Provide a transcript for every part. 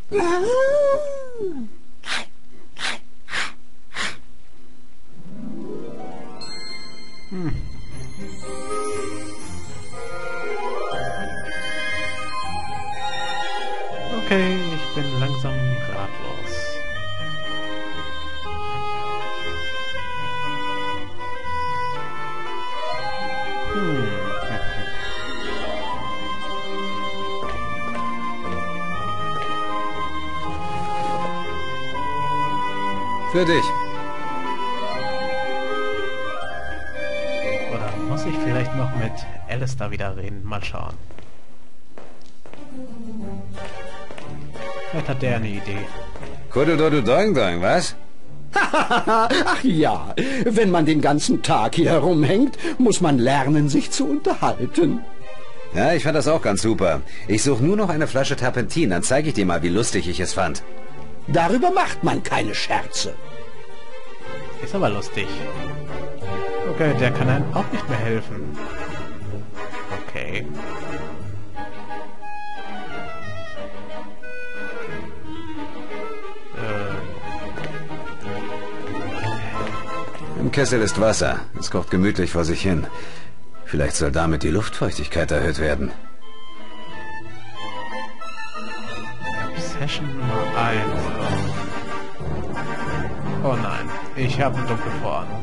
Okay, ich bin langsam ratlos. Für dich. Oder muss ich vielleicht noch mit Alistair wieder reden? Mal schauen. Vielleicht hat der eine Idee. Kudu-dudu-doing-doing, was? Ach ja, wenn man den ganzen Tag hier herumhängt, muss man lernen, sich zu unterhalten. Ja, ich fand das auch ganz super. Ich suche nur noch eine Flasche Terpentin, dann zeige ich dir mal, wie lustig ich es fand. Darüber macht man keine Scherze. Ist aber lustig. Okay, der kann einem auch nicht mehr helfen. Okay. Im Kessel ist Wasser. Es kocht gemütlich vor sich hin. Vielleicht soll damit die Luftfeuchtigkeit erhöht werden. Session Nummer 1. Oh nein, ich habe eine dunkle Vorahnung.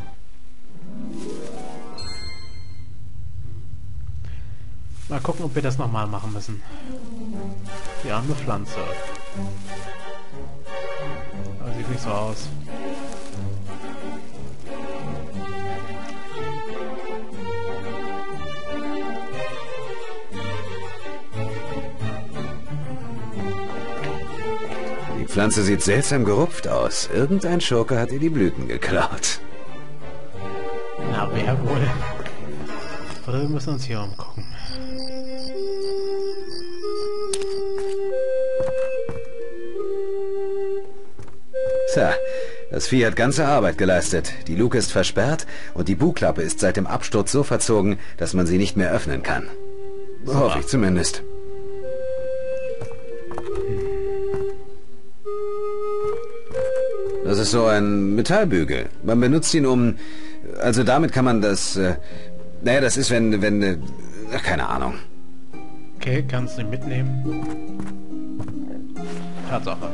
Mal gucken, ob wir das nochmal machen müssen. Die arme Pflanze. Aber sieht nicht so aus. Die Pflanze sieht seltsam gerupft aus. Irgendein Schurke hat ihr die Blüten geklaut. Na, wer wohl? Oder wir müssen uns hier umgucken. Tja, das Vieh hat ganze Arbeit geleistet. Die Luke ist versperrt und die Bugklappe ist seit dem Absturz so verzogen, dass man sie nicht mehr öffnen kann. Hoffe ich zumindest. Das ist so ein Metallbügel. Man benutzt ihn also damit kann man das... naja, das ist, wenn... ach, keine Ahnung. Okay, kannst du mitnehmen. Tatsache.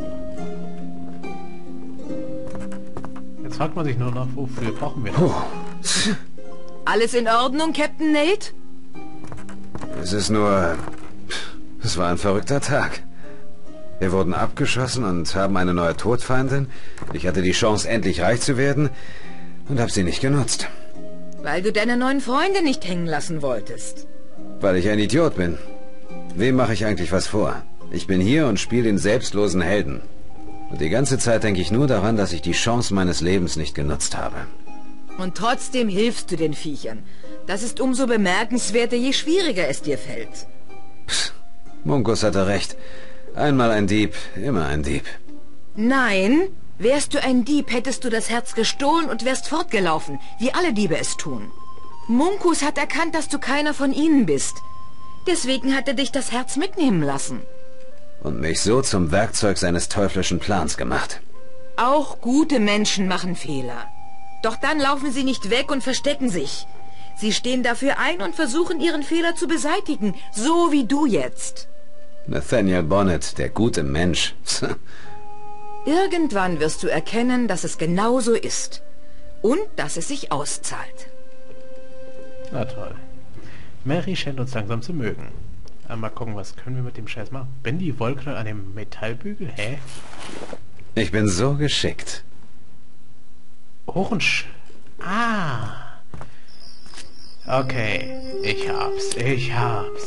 Jetzt fragt man sich nur noch, wofür brauchen wir das? Alles in Ordnung, Captain Nate? Es ist nur... Es war ein verrückter Tag. Wir wurden abgeschossen und haben eine neue Todfeindin. Ich hatte die Chance, endlich reich zu werden und habe sie nicht genutzt. Weil du deine neuen Freunde nicht hängen lassen wolltest. Weil ich ein Idiot bin. Wem mache ich eigentlich was vor? Ich bin hier und spiele den selbstlosen Helden. Und die ganze Zeit denke ich nur daran, dass ich die Chance meines Lebens nicht genutzt habe. Und trotzdem hilfst du den Viechern. Das ist umso bemerkenswerter, je schwieriger es dir fällt. Psst, Munkus hatte recht. Einmal ein Dieb, immer ein Dieb. Nein, wärst du ein Dieb, hättest du das Herz gestohlen und wärst fortgelaufen, wie alle Diebe es tun. Munkus hat erkannt, dass du keiner von ihnen bist. Deswegen hat er dich das Herz mitnehmen lassen. Und mich so zum Werkzeug seines teuflischen Plans gemacht. Auch gute Menschen machen Fehler. Doch dann laufen sie nicht weg und verstecken sich. Sie stehen dafür ein und versuchen, ihren Fehler zu beseitigen, so wie du jetzt. Nathaniel Bonnet, der gute Mensch. Irgendwann wirst du erkennen, dass es genau so ist. Und dass es sich auszahlt. Na toll. Mary scheint uns langsam zu mögen. Mal gucken, was können wir mit dem Scheiß machen? Bin die Wollknäuel an dem Metallbügel? Hä? Ich bin so geschickt. Hoch und Ah! Okay. Ich hab's.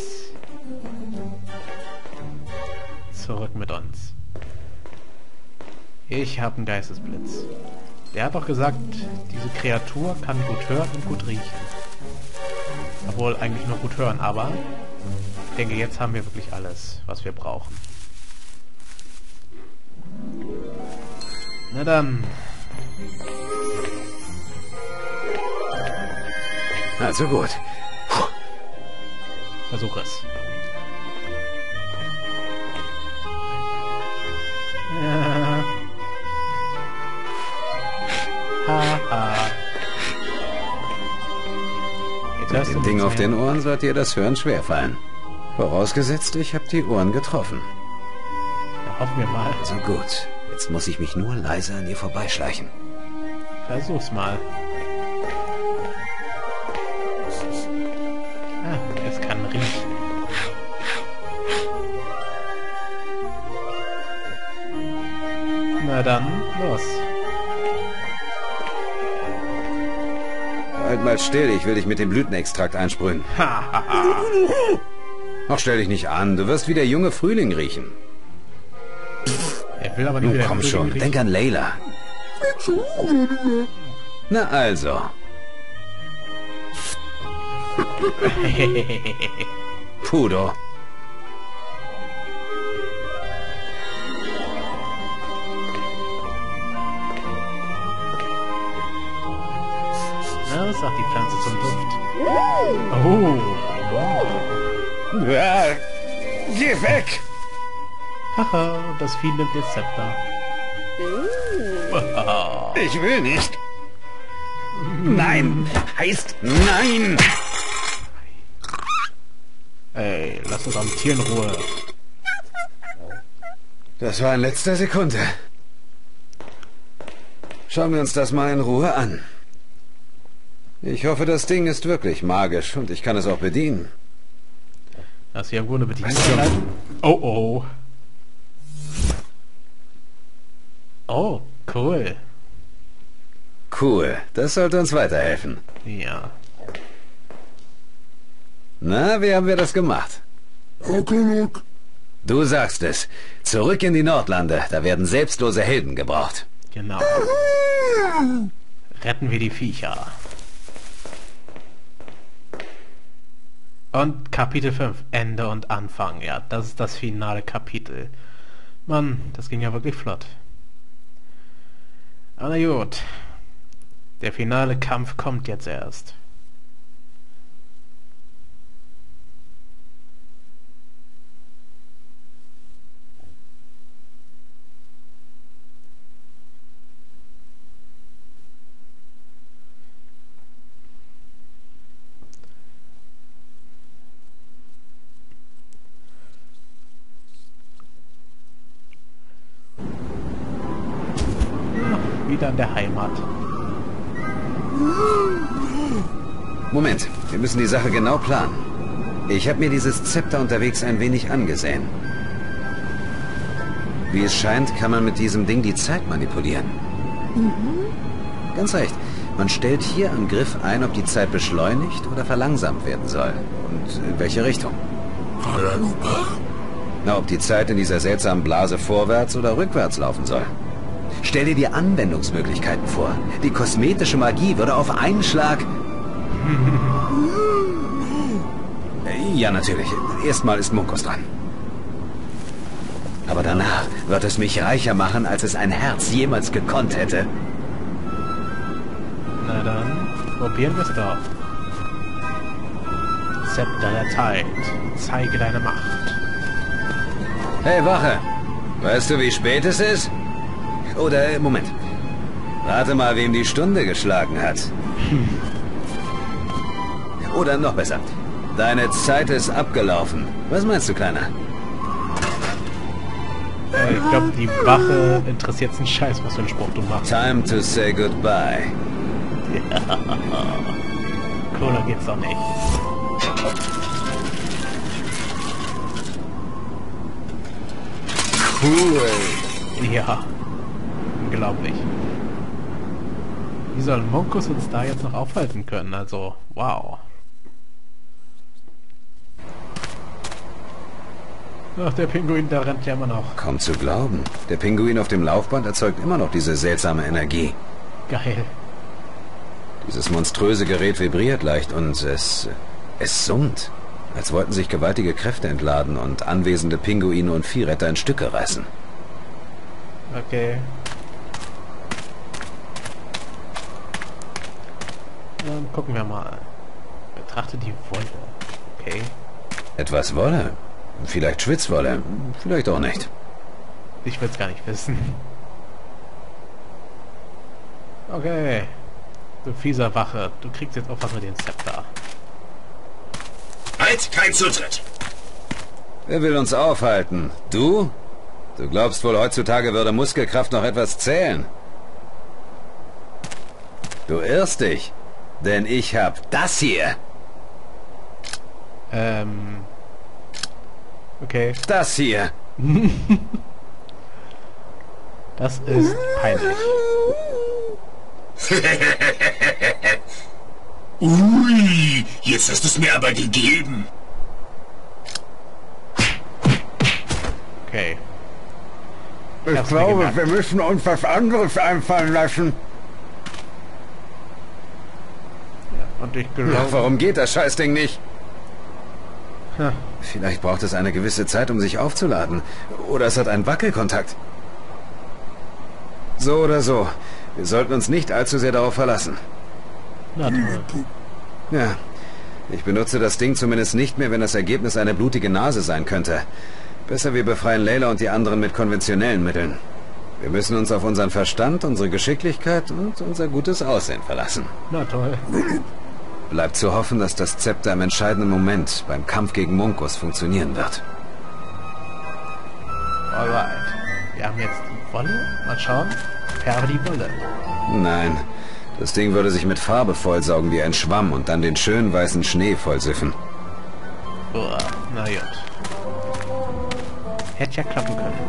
Zurück mit uns. Ich hab einen Geistesblitz. Der hat doch gesagt, diese Kreatur kann gut hören und gut riechen. Obwohl eigentlich nur gut hören, aber ich denke, jetzt haben wir wirklich alles, was wir brauchen. Na dann. Also gut. Versuch es. Ding auf den Ohren sollte ihr das Hören schwerfallen. Vorausgesetzt, ich habe die Ohren getroffen. Ja, hoffen wir mal. So gut. Jetzt muss ich mich nur leise an ihr vorbeischleichen. Versuch's mal. Ah, es kann riechen. Na dann, los. Halt mal still, ich will dich mit dem Blütenextrakt einsprühen. Ach, stell dich nicht an, du wirst wie der junge Frühling riechen. Er will aber nicht Nun wieder komm Frühling schon, riechen. denk an Layla. Na also. Pudo. Na, was sagt die Pflanze zum Duft? Oh. Geh weg! Haha, das Vieh nimmt ihr Zepter. Ich will nicht. Nein, heißt nein. Ey, lass uns am Tier in Ruhe. Das war in letzter Sekunde. Schauen wir uns das mal in Ruhe an. Ich hoffe, das Ding ist wirklich magisch und ich kann es auch bedienen. Hast du irgendwo eine Bedienungsanleitung? Oh oh. Oh, cool. Cool, das sollte uns weiterhelfen. Ja. Na, wie haben wir das gemacht? Du sagst es. Zurück in die Nordlande, da werden selbstlose Helden gebraucht. Genau. Retten wir die Viecher. Und Kapitel 5, Ende und Anfang. Ja, das ist das finale Kapitel. Mann, das ging ja wirklich flott. Aber na gut. Der finale Kampf kommt jetzt erst. Wieder in der Heimat. Moment, wir müssen die Sache genau planen. Ich habe mir dieses Zepter unterwegs ein wenig angesehen. Wie es scheint, kann man mit diesem Ding die Zeit manipulieren. Ganz recht. Man stellt hier am Griff ein, ob die Zeit beschleunigt oder verlangsamt werden soll. Und in welche Richtung. Na, ob die Zeit in dieser seltsamen Blase vorwärts oder rückwärts laufen soll. Stell dir die Anwendungsmöglichkeiten vor. Die kosmetische Magie würde auf einen Schlag... Ja, natürlich. Erstmal ist Munkus dran. Aber danach wird es mich reicher machen, als es ein Herz jemals gekonnt hätte. Na dann, probieren wir es doch. Zepter der Zeit. Zeige deine Macht. Hey, Wache. Weißt du, wie spät es ist? Oder, Moment. Rate mal, wem die Stunde geschlagen hat. Oder noch besser. Deine Zeit ist abgelaufen. Was meinst du, Kleiner? Ich glaube, die Wache interessiert einen Scheiß, was für einen Spruch du machst. Time to say goodbye. Ja. Cooler geht's doch nicht. Cool. Ja. Unglaublich. Wie soll Munkus uns da jetzt noch aufhalten können? Also, wow. Ach, der Pinguin, der rennt ja immer noch. Kaum zu glauben. Der Pinguin auf dem Laufband erzeugt immer noch diese seltsame Energie. Geil. Dieses monströse Gerät vibriert leicht und es summt. Als wollten sich gewaltige Kräfte entladen und anwesende Pinguine und Viehretter in Stücke reißen. Okay. Dann gucken wir mal. Betrachte die Wolle. Okay. Etwas Wolle. Vielleicht Schwitzwolle. Vielleicht auch nicht. Ich will's gar nicht wissen. Okay. Du fieser Wache. Du kriegst jetzt auch was mit dem Zepter. Sicherheit kein Zutritt. Wer will uns aufhalten? Du? Du glaubst wohl, heutzutage würde Muskelkraft noch etwas zählen? Du irrst dich, denn ich hab das hier. Okay. Das hier. Das ist peinlich. Ui, jetzt hast du es mir aber gegeben. Okay. Ich hab's glaube, mir gemerkt. wir müssen uns was anderes einfallen lassen. Und ich Ach, glaube... warum geht das Scheißding nicht? Hm. Vielleicht braucht es eine gewisse Zeit, um sich aufzuladen. Oder es hat einen Wackelkontakt. So oder so. Wir sollten uns nicht allzu sehr darauf verlassen. Na toll. Ja, ich benutze das Ding zumindest nicht mehr, wenn das Ergebnis eine blutige Nase sein könnte. Besser, wir befreien Layla und die anderen mit konventionellen Mitteln. Wir müssen uns auf unseren Verstand, unsere Geschicklichkeit und unser gutes Aussehen verlassen. Na toll. Bleibt zu hoffen, dass das Zepter im entscheidenden Moment beim Kampf gegen Munkus funktionieren wird. Alright. Wir haben jetzt die Wolle. Mal schauen. Färbe die Wolle. Nein, das Ding würde sich mit Farbe vollsaugen wie ein Schwamm und dann den schönen weißen Schnee vollsiffen. Uah, na gut. Hätte ja klappen können.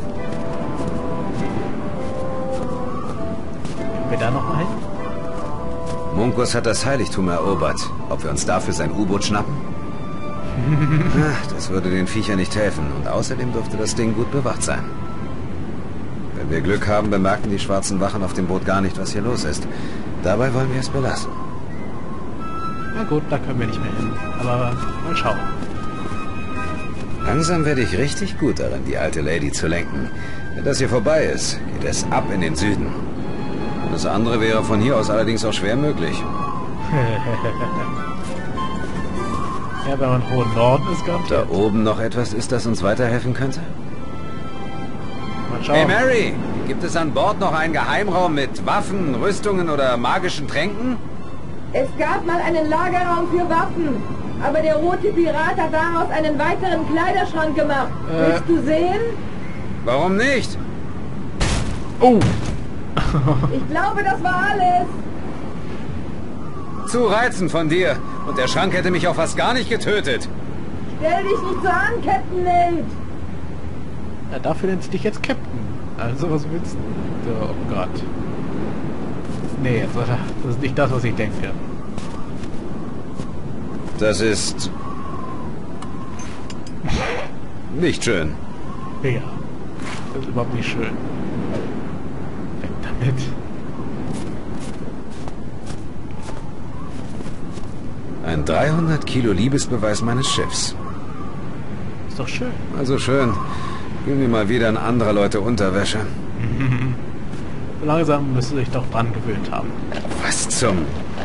Können wir da noch mal hin? Munkus hat das Heiligtum erobert. Ob wir uns dafür sein U-Boot schnappen? Ach, das würde den Viechern nicht helfen. Und außerdem dürfte das Ding gut bewacht sein. Wenn wir Glück haben, bemerken die schwarzen Wachen auf dem Boot gar nicht, was hier los ist. Dabei wollen wir es belassen. Na gut, da können wir nicht mehr hin. Aber mal schauen. Langsam werde ich richtig gut darin, die alte Lady zu lenken. Wenn das hier vorbei ist, geht es ab in den Süden. Das andere wäre von hier aus allerdings auch schwer möglich. Ja, wenn man hohen Norden ist, garantiert. Da oben noch etwas ist, das uns weiterhelfen könnte? Mal schauen. Hey Mary, gibt es an Bord noch einen Geheimraum mit Waffen, Rüstungen oder magischen Tränken? Es gab mal einen Lagerraum für Waffen, aber der rote Pirat hat daraus einen weiteren Kleiderschrank gemacht. Willst du sehen? Warum nicht? Oh! Ich glaube, das war alles. Zu reizend von dir. Und der Schrank hätte mich auch fast gar nicht getötet. Stell dich nicht so an, Captain Nate. Ja, dafür nennst du dich jetzt Captain. Also, was willst du? Oh Gott. Nee, jetzt, das ist nicht das, was ich denke. Das ist... nicht schön. Ja. Das ist überhaupt nicht schön. Weg damit. Ein 300 Kilo Liebesbeweis meines Schiffs. Ist doch schön. Also schön. Gib mir mal wieder in anderer Leute Unterwäsche. So langsam müsste sich doch dran gewöhnt haben. Was zum...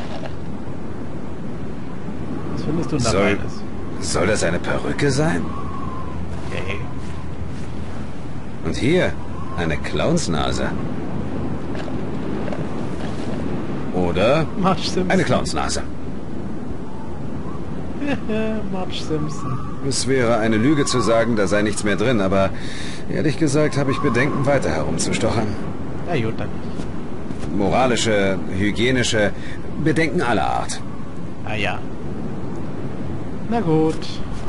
Was findest du dabei? Soll das eine Perücke sein? Yay. Und hier eine Clownsnase. Oder Marge Simpson. eine Clownsnase. Marge Simpson. Es wäre eine Lüge zu sagen, da sei nichts mehr drin, aber ehrlich gesagt habe ich Bedenken, weiter herumzustochern. Ja gut, dann nicht. Moralische, hygienische, Bedenken aller Art. Ah ja. Na gut.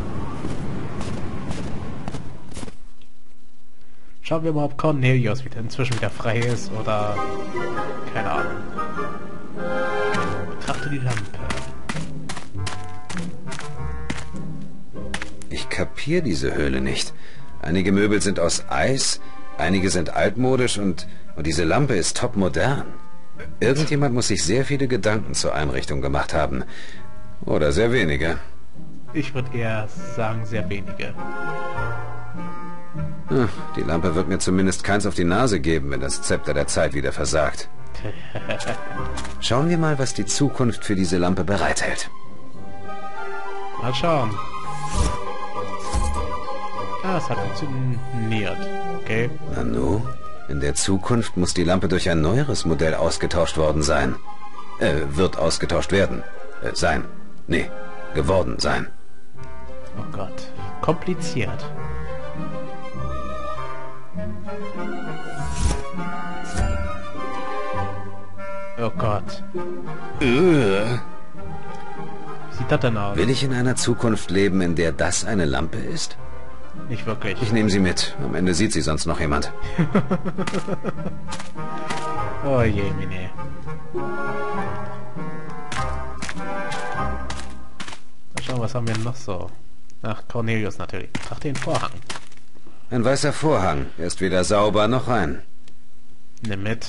Schauen wir mal, ob Cornelius inzwischen wieder frei ist oder... keine Ahnung. Betrachte die Lampe. Ich kapiere diese Höhle nicht. Einige Möbel sind aus Eis, einige sind altmodisch und diese Lampe ist topmodern. Irgendjemand muss sich sehr viele Gedanken zur Einrichtung gemacht haben. Oder sehr wenige. Ich würde eher sagen, sehr wenige. Die Lampe wird mir zumindest keins auf die Nase geben, wenn das Zepter der Zeit wieder versagt. Schauen wir mal, was die Zukunft für diese Lampe bereithält. Mal schauen. Ah, es hat funktioniert. Okay. Nanu, in der Zukunft muss die Lampe durch ein neueres Modell ausgetauscht worden sein. Wird ausgetauscht werden. Sein. Nee, geworden sein. Oh Gott. Kompliziert. Oh Gott. Wie sieht das denn aus? Will ich in einer Zukunft leben, in der das eine Lampe ist? Nicht wirklich. Ich nehme sie mit. Am Ende sieht sie sonst noch jemand. Oh je, Mine. Mal schauen, was haben wir noch so? Ach, Cornelius natürlich. Ach, den Vorhang. Ein weißer Vorhang. Er ist weder sauber noch rein. Nimm mit.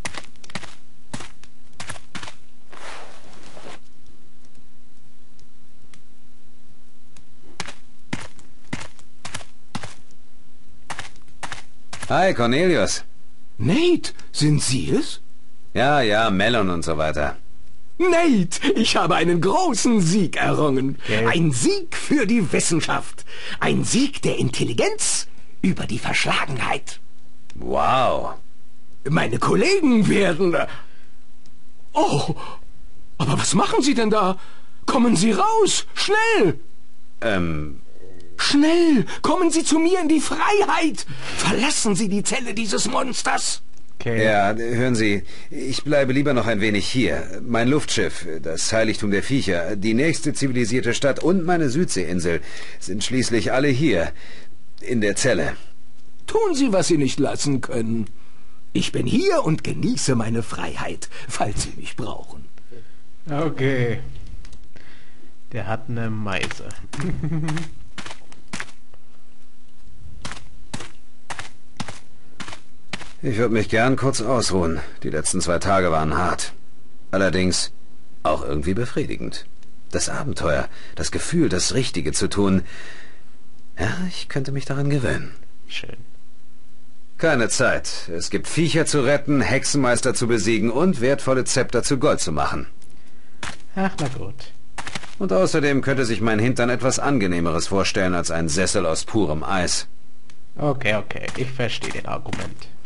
Hi, Cornelius. Nate, sind Sie es? Ja, ja, Melon und so weiter. Nate, ich habe einen großen Sieg errungen. Okay. Ein Sieg für die Wissenschaft. Ein Sieg der Intelligenz über die Verschlagenheit. Wow. Meine Kollegen werden... Oh, aber was machen Sie denn da? Kommen Sie raus, schnell! Schnell, kommen Sie zu mir in die Freiheit. Verlassen Sie die Zelle dieses Monsters. Okay. Ja, hören Sie, ich bleibe lieber noch ein wenig hier. Mein Luftschiff, das Heiligtum der Viecher, die nächste zivilisierte Stadt und meine Südseeinsel sind schließlich alle hier, in der Zelle. Tun Sie, was Sie nicht lassen können. Ich bin hier und genieße meine Freiheit, falls Sie mich brauchen. Okay. Der hat eine Meise. Ich würde mich gern kurz ausruhen. Die letzten 2 Tage waren hart. Allerdings auch irgendwie befriedigend. Das Abenteuer, das Gefühl, das Richtige zu tun. Ja, ich könnte mich daran gewöhnen. Schön. Keine Zeit. Es gibt Viecher zu retten, Hexenmeister zu besiegen und wertvolle Zepter zu Gold zu machen. Ach, na gut. Und außerdem könnte sich mein Hintern etwas Angenehmeres vorstellen als ein Sessel aus purem Eis. Okay, okay. Ich verstehe den Argument.